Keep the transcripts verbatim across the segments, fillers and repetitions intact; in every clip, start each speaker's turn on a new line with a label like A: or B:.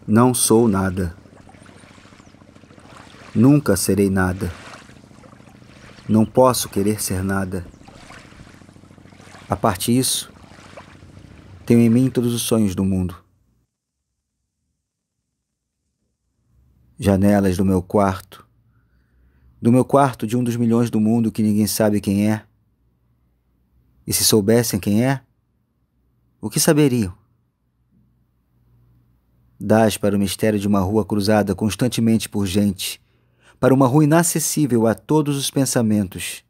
A: Não sou nada. Nunca serei nada. Não posso querer ser nada. A parte disso, tenho em mim todos os sonhos do mundo. Janelas do meu quarto, do meu quarto de um dos milhões do mundo que ninguém sabe quem é. E se soubessem quem é, o que saberiam? Dás para o mistério de uma rua cruzada constantemente por gente, para uma rua inacessível a todos os pensamentos.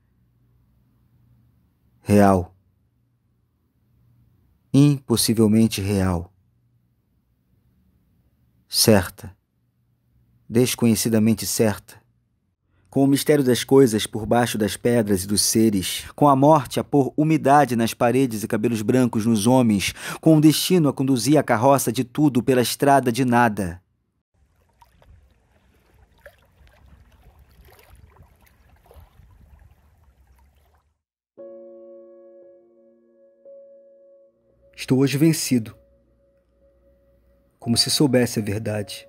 A: Real. Impossivelmente real. Certa. Desconhecidamente certa. Com o mistério das coisas por baixo das pedras e dos seres, com a morte a pôr umidade nas paredes e cabelos brancos nos homens, com o destino a conduzir a carroça de tudo pela estrada de nada. Estou hoje vencido, como se soubesse a verdade.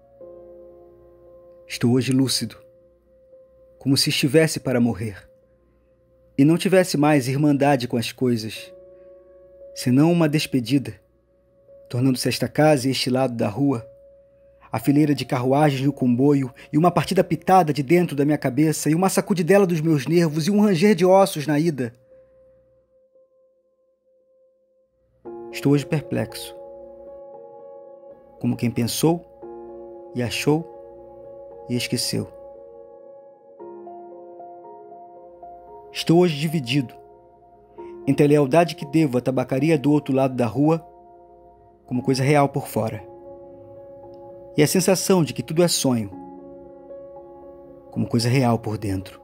A: Estou hoje lúcido, como se estivesse para morrer, e não tivesse mais irmandade com as coisas, senão uma despedida, tornando-se esta casa e este lado da rua, a fileira de carruagens no comboio, e uma partida pitada de dentro da minha cabeça, e uma sacudidela dos meus nervos, e um ranger de ossos na ida. Estou hoje perplexo, como quem pensou, e achou, e esqueceu. Estou hoje dividido entre a lealdade que devo à tabacaria do outro lado da rua, como coisa real por fora, e a sensação de que tudo é sonho, como coisa real por dentro.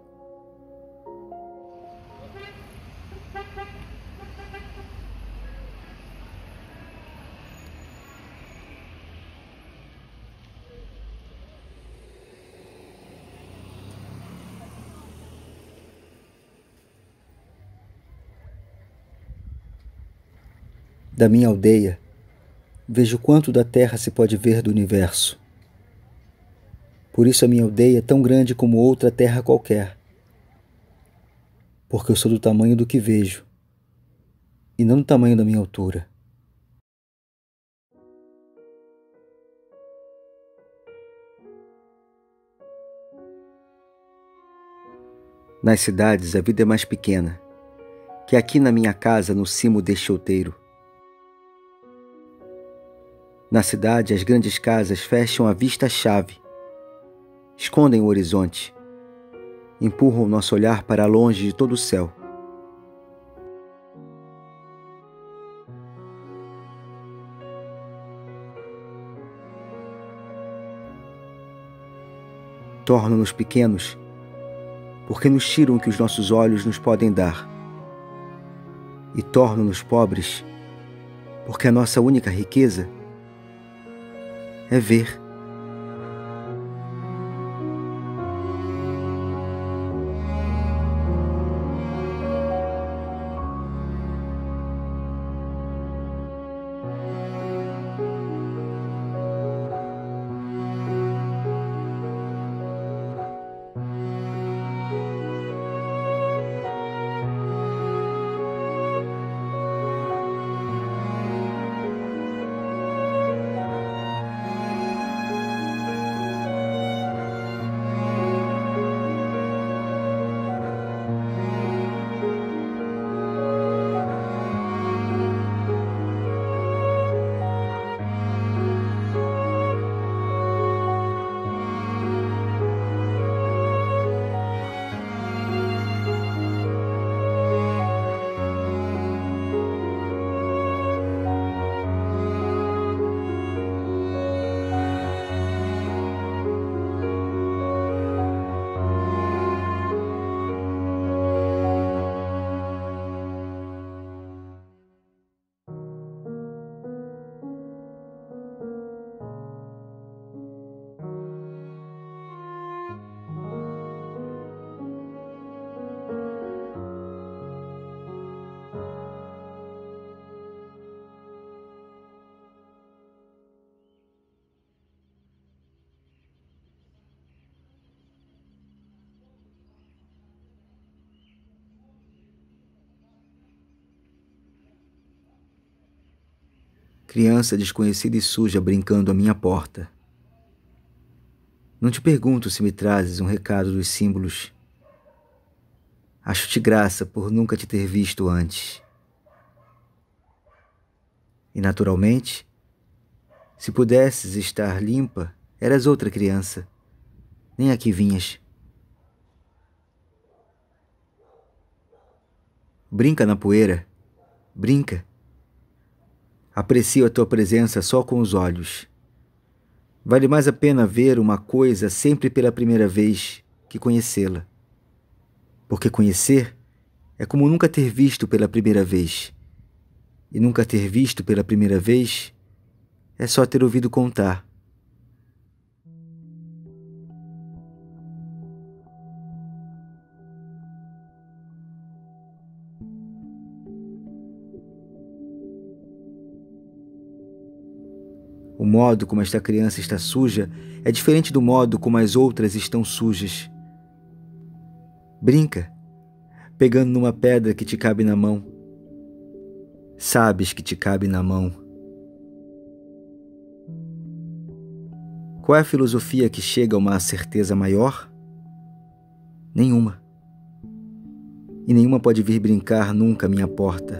A: Da minha aldeia, vejo quanto da terra se pode ver do universo. Por isso a minha aldeia é tão grande como outra terra qualquer. Porque eu sou do tamanho do que vejo, e não do tamanho da minha altura. Nas cidades a vida é mais pequena, que aqui na minha casa no cimo deste outeiro. Na cidade, as grandes casas fecham a vista-chave, escondem o horizonte, empurram o nosso olhar para longe de todo o céu. Tornam-nos pequenos, porque nos tiram o que os nossos olhos nos podem dar. E tornam-nos pobres, porque a nossa única riqueza é ver. criança desconhecida e suja brincando à minha porta. Não te pergunto se me trazes um recado dos símbolos. Acho-te graça por nunca te ter visto antes. E naturalmente, se pudesses estar limpa, eras outra criança. Nem aqui vinhas. Brinca na poeira. Brinca. Aprecio a tua presença só com os olhos. Vale mais a pena ver uma coisa sempre pela primeira vez que conhecê-la. Porque conhecer é como nunca ter visto pela primeira vez. E nunca ter visto pela primeira vez é só ter ouvido contar. O modo como esta criança está suja é diferente do modo como as outras estão sujas. Brinca, pegando numa pedra que te cabe na mão. Sabes que te cabe na mão. Qual é a filosofia que chega a uma certeza maior? Nenhuma. E nenhuma pode vir brincar nunca à minha porta.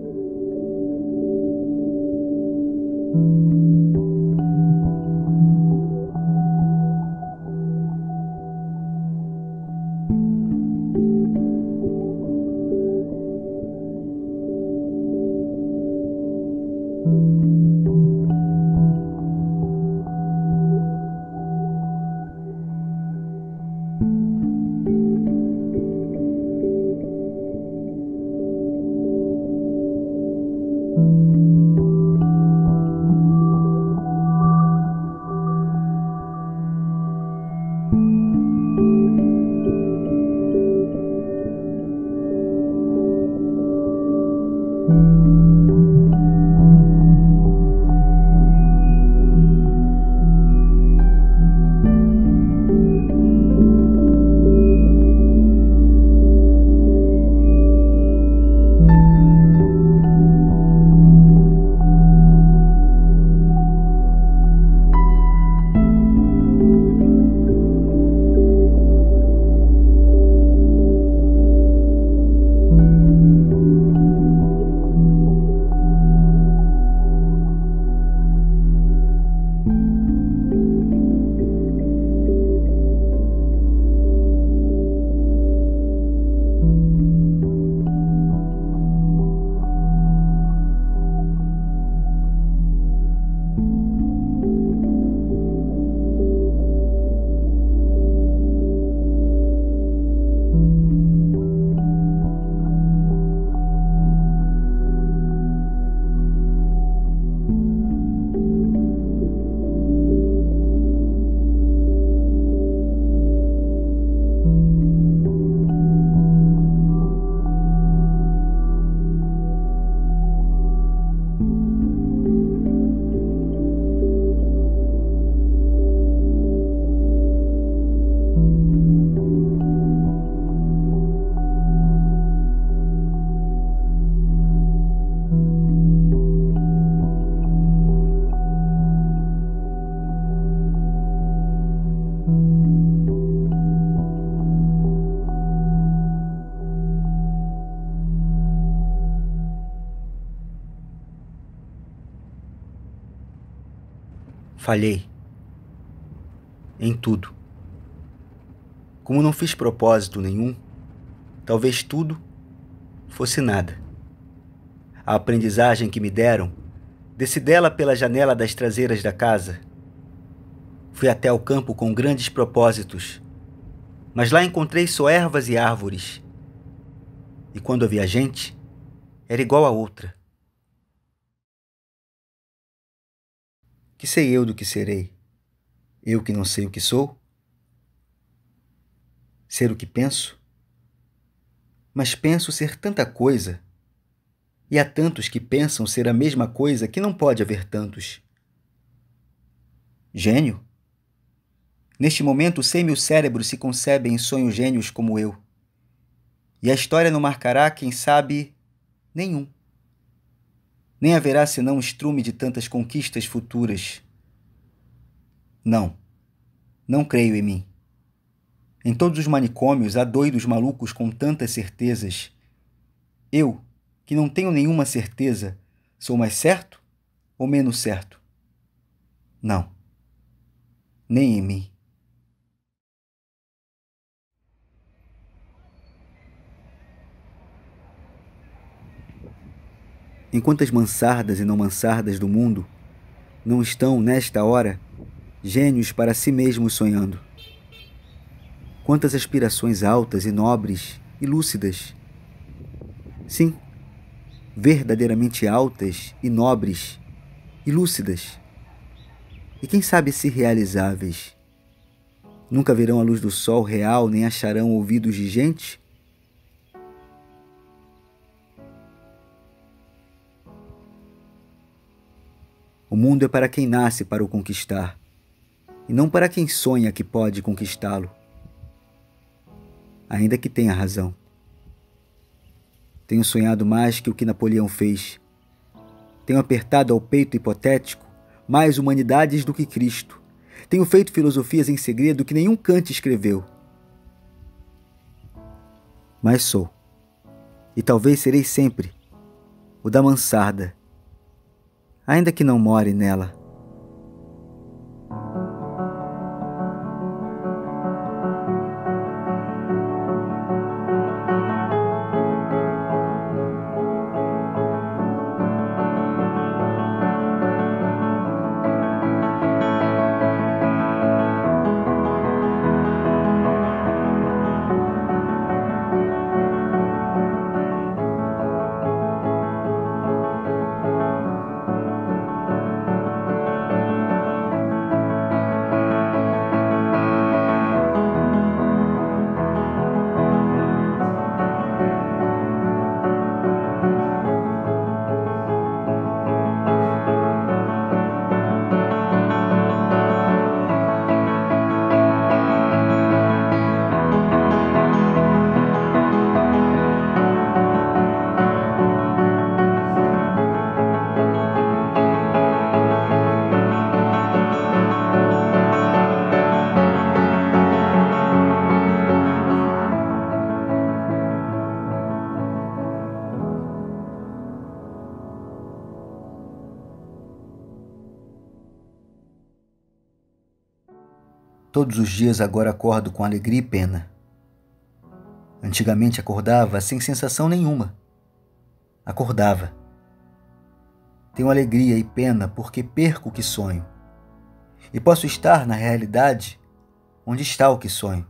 A: Falhei. Em tudo. Como não fiz propósito nenhum, talvez tudo fosse nada. A aprendizagem que me deram, desci dela pela janela das traseiras da casa. Fui até o campo com grandes propósitos, mas lá encontrei só ervas e árvores. E quando havia gente, era igual a outra. Que sei eu do que serei? Eu que não sei o que sou? Ser o que penso? Mas penso ser tanta coisa, e há tantos que pensam ser a mesma coisa que não pode haver tantos. Gênio? Neste momento sei mil cérebros se concebem em sonhos gênios como eu. E a história não marcará, quem sabe, nenhum. nem haverá senão um estrume de tantas conquistas futuras. Não, não creio em mim. Em todos os manicômios há doidos malucos com tantas certezas. Eu, que não tenho nenhuma certeza, sou mais certo ou menos certo? Não, nem em mim. Em quantas mansardas e não mansardas do mundo não estão, nesta hora, gênios para si mesmos sonhando? Quantas aspirações altas e nobres e lúcidas. Sim, verdadeiramente altas e nobres e lúcidas. E quem sabe se realizáveis. Nunca verão a luz do sol real nem acharão ouvidos de gente? O mundo é para quem nasce para o conquistar, e não para quem sonha que pode conquistá-lo. Ainda que tenha razão. Tenho sonhado mais que o que Napoleão fez. Tenho apertado ao peito hipotético mais humanidades do que Cristo. Tenho feito filosofias em segredo que nenhum Kant escreveu. Mas sou, e talvez serei sempre, o da mansarda, ainda que não more nela. Todos os dias agora acordo com alegria e pena. Antigamente acordava sem sensação nenhuma. Acordava. Tenho alegria e pena porque perco o que sonho. E posso estar na realidade onde está o que sonho.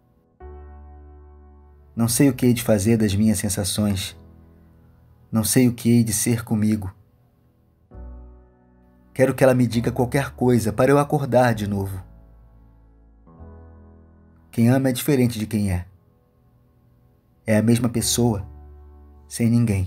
A: Não sei o que hei de fazer das minhas sensações. Não sei o que hei de ser comigo. Quero que ela me diga qualquer coisa para eu acordar de novo. Quem ama é diferente de quem é. É a mesma pessoa, sem ninguém.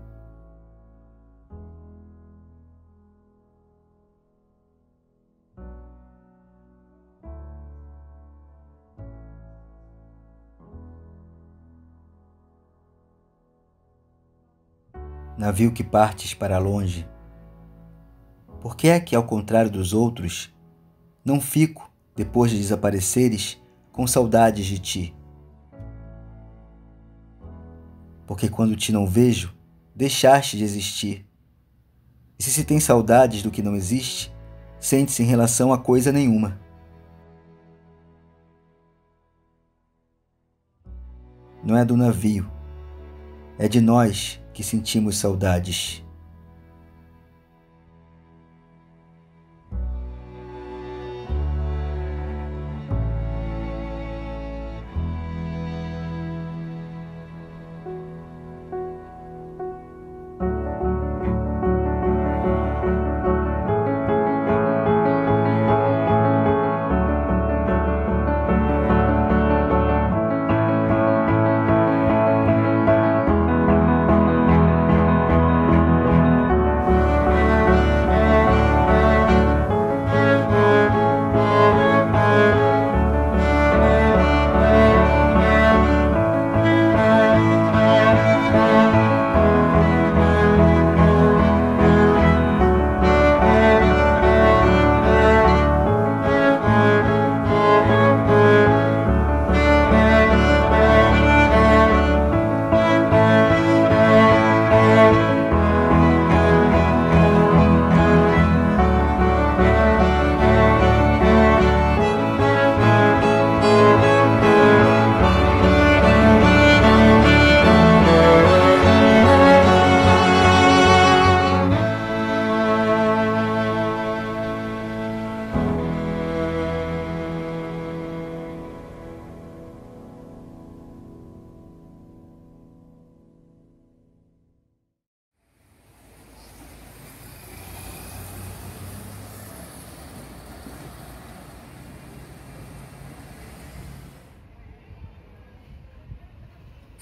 A: Navio que partes para longe, por que é que, ao contrário dos outros, não fico, depois de desapareceres, com saudades de ti? Porque quando te não vejo, deixaste de existir. E se se tem saudades do que não existe, sente-se em relação a coisa nenhuma. Não é do navio, é de nós que sentimos saudades.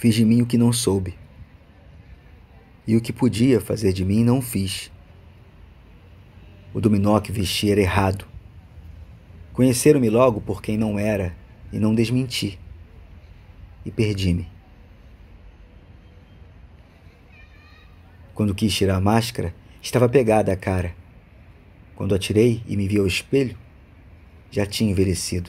A: Fiz de mim o que não soube. E o que podia fazer de mim não fiz. O dominó que vesti era errado. Conheceram-me logo por quem não era e não desmenti. E perdi-me. Quando quis tirar a máscara, estava pegada a cara. Quando atirei e me vi ao espelho, já tinha envelhecido.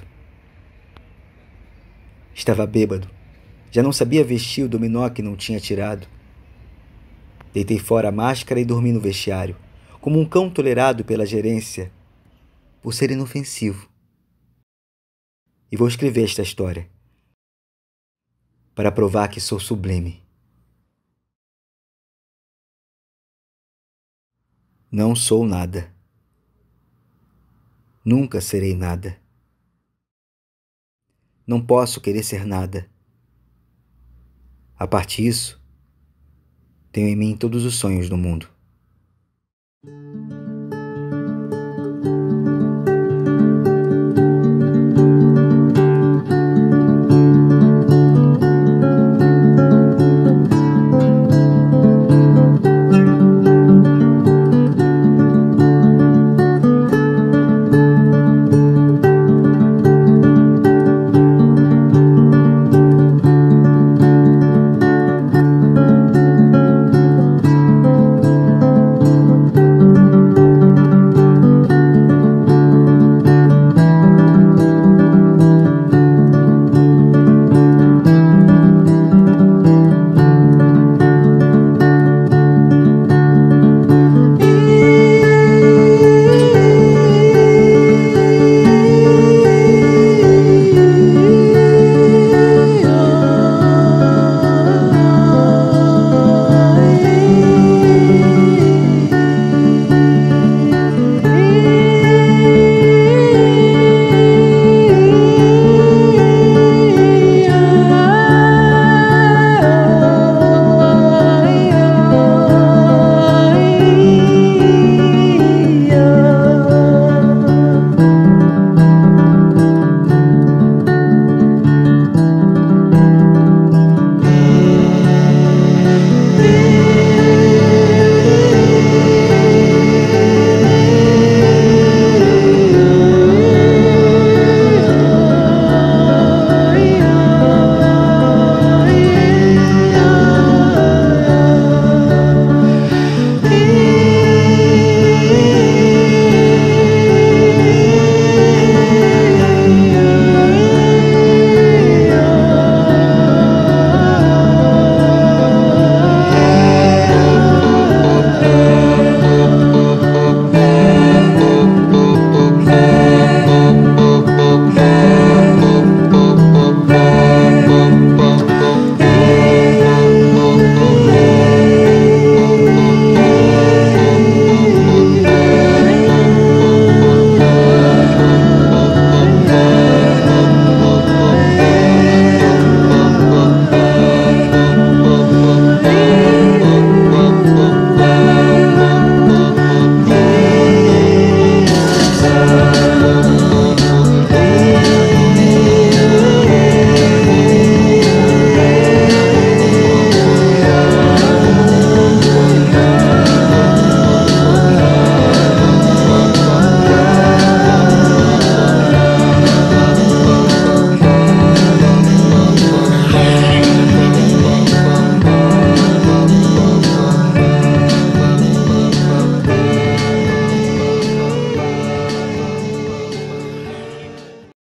A: Estava bêbado. Já não sabia vestir o dominó que não tinha tirado. Deitei fora a máscara e dormi no vestiário, como um cão tolerado pela gerência, por ser inofensivo. E vou escrever esta história, para provar que sou sublime. Não sou nada. Nunca serei nada. Não posso querer ser nada. A parte disso, tenho em mim todos os sonhos do mundo.